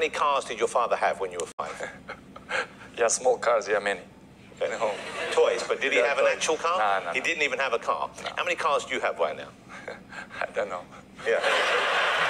many cars did your father have when you were 5? Yeah, small cars, yeah, many. Okay. Toys, but did he have an actual car? No. He didn't even have a car. No. How many cars do you have right now? I don't know. Yeah.